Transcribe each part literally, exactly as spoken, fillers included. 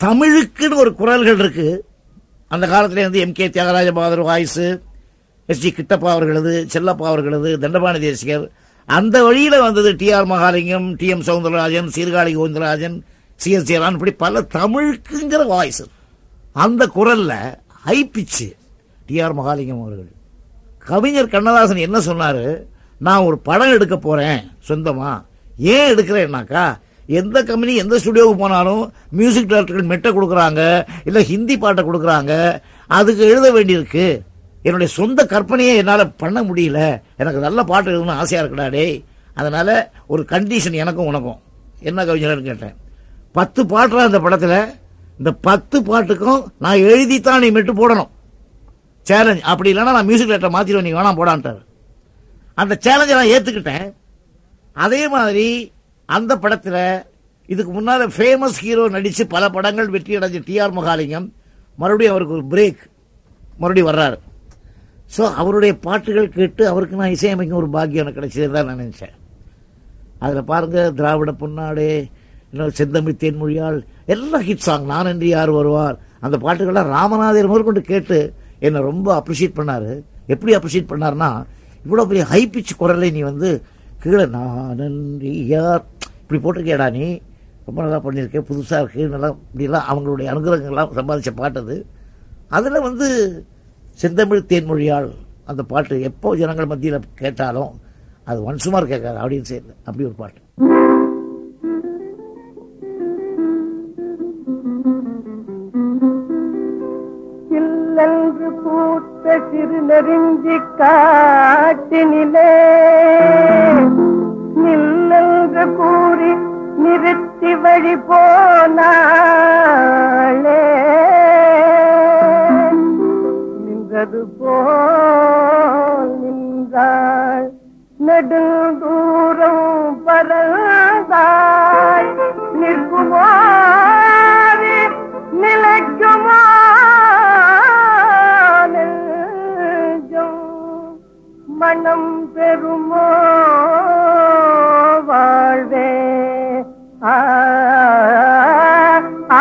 தமிழுக்குன்னு ஒரு குரல்கள் இருக்கு. அந்த காலத்திலே வந்து M K Thyagaraja Bhagavathar voice, S G Kittappa அவர்களது, செல்லப்பா அவர்களது, தண்டபாணி தேசிகர், அந்த வழியில வந்தது T R Mahalingam, T M Soundararajan, Sirkazhi Govindarajan, C S Jayaraman, இப்படி பல தமிழுக்குங்கிற வாய்ஸ். அந்த குரல்ல ஹை பிச்சு டி ஆர் மகாலிங்கம் அவர்கள். கவிஞர் கண்ணதாசன் என்ன சொன்னாரு, நான் ஒரு படம் எடுக்க போறேன் சொந்தமா. ஏன் எடுக்கிறேன்னாக்கா, எந்த கம்பெனி எந்த ஸ்டுடியோவுக்கு போனாலும் மியூசிக் டைரக்டர்கள் மெட்டை கொடுக்குறாங்க, இல்லை ஹிந்தி பாட்டை கொடுக்குறாங்க, அதுக்கு எழுத வேண்டியிருக்கு. என்னுடைய சொந்த கற்பனையை என்னால் பண்ண முடியல, எனக்கு நல்ல பாட்டு எழுதணும்னு ஆசையாக இருக்குடா டே. அதனால ஒரு கண்டிஷன் எனக்கும் உனக்கும். என்ன கவிஞர்னு கேட்டேன். பத்து பாட்டுலாம் இந்த படத்தில், இந்த பத்து பாட்டுக்கும் நான் எழுதித்தான் நீ மெட்டு போடணும், சேலஞ்ச். அப்படி இல்லைன்னா நான் மியூசிக் டைரக்டர் மாற்றிடுவேன், நீ வேணாம் போடான்ட்டார். அந்த சேலஞ்சை நான் ஏற்றுக்கிட்டேன். அதே மாதிரி அந்த படத்தில் இதுக்கு முன்னால் ஃபேமஸ் ஹீரோ நடித்து பல படங்கள் வெற்றி அடைஞ்ச டி ஆர் மகாலிங்கம் மறுபடியும் அவருக்கு ஒரு பிரேக், மறுபடியும் வர்றாரு. ஸோ அவருடைய பாட்டுகள் கேட்டு அவருக்கு நான் இசையமைக்கும் ஒரு பாக்கியம் எனக்கு கிடைச்சது தான் நான் நினச்சேன். அதில் பாருங்கள், திராவிட பொன்னாடே, இன்னொரு செந்தமிழ் தேன்மொழியால், எல்லாம் ஹிட் சாங். நான் என்று யார் வருவார், அந்த பாட்டுகள்லாம் ராமநாதர் முதற்கொண்டு கேட்டு என்னை ரொம்ப அப்ரிஷியேட் பண்ணார். எப்படி அப்ரிஷியேட் பண்ணார்னா, இவ்வளோ பெரிய ஹை பிச் குரலை நீ வந்து கீழே நான் நன்றி யார் இப்படி போட்டிருக்கேடா, நீ ரொம்ப நல்லா பண்ணியிருக்கேன், புதுசாக இருக்கு, நல்லா இப்படிலாம் அவங்களுடைய அனுகிரகங்கள்லாம் சம்பாதிச்ச பாட்டு அது. அதில் வந்து செந்தமிழ் தேன்மொழியால் அந்த பாட்டு எப்போ ஜனங்கள் மத்தியில் கேட்டாலும் அது ஒன்சுமார் கேட்காது, அப்படின்னு செய்யல, அப்படி ஒரு பாட்டு. சில்லென்று பூத்த சிறு நெருஞ்சி காட்டினிலே நில்லென்று கூறி நிறுத்தி வழி போனாளே, நின்றது போல் நின்றாள், நெடுந்தூரம் பறந்தாள், நிற்குமாறு நிலைக்குமா மனம் பெருமோ வாழ்வே. ஆ ஆ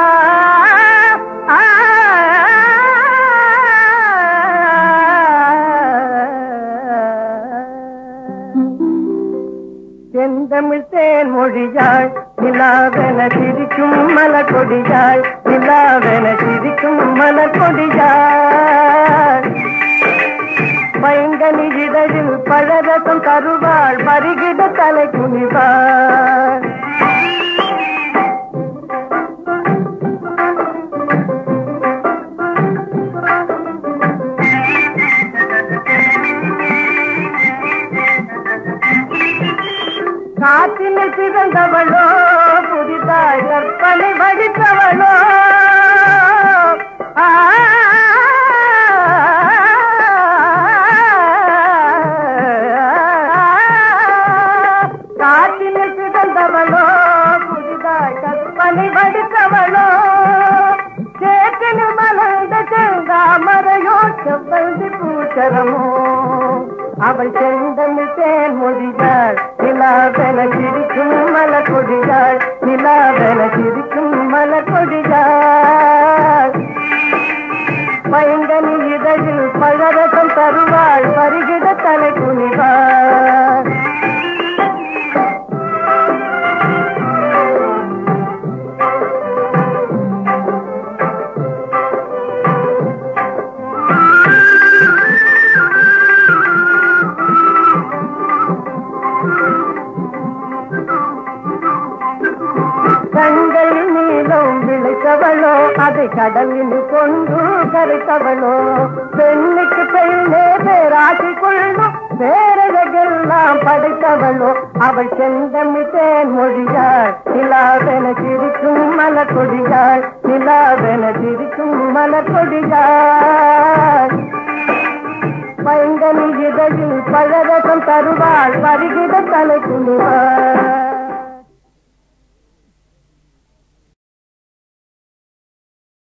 செந்தமிழ் தேன் மொழியாள், நிலாவென சிரிக்கும் மலர் கொடியாள், நிலாவென சிரிக்கும் மலர் கொடியாள், பைங்கனி இதழில் பழரசம் தருவாள், பருகிட தலை குனிவாள். காற்றினில் பிறந்தவளோ, புதிதாய் கற்பனை வடித்தவளோ, ஆ காற்றினில் பிறந்தவளோ, புதிதாய் கற்பனை வடித்தவளோ, சேற்றினு மலர்ந்த செந்தாமரையோ, செவ்வந்தி பூச்சரமோ, அவள் செந்தமிழ் தேன் மொழியாள், நிலாவென சிரிக்கும் மலர் கொடியாள், நிலாவென சிரிக்கும் மலர் கொடியாள், பைங்கனி இதழில் பழரசம் தருவாள், பருகிட தலை குனிவாள். கண்கள் நீளம் விளைத்தவளோ, அதை கடலில் கொண்டு கரைத்தவளோ, பெண்ணுக்கு பெண்ணே பேராசி கொள்ளும் பேரழகெல்லாம் படைத்தவளோ, அவள் செந்தமிழ் தேன் மொழியாள், நிலாவென சிரிக்கும் மலர் கொடியாள், நிலாவென சிரிக்கும் மலர் கொடியாள், பைங்கனி இதழில் பழரசம் தருவாள், பருகிட தலை குனிவாள்.